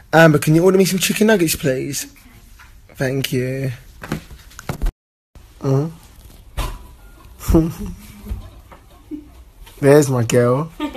Amber, can you order me some chicken nuggets, please? Thank you. There's my girl.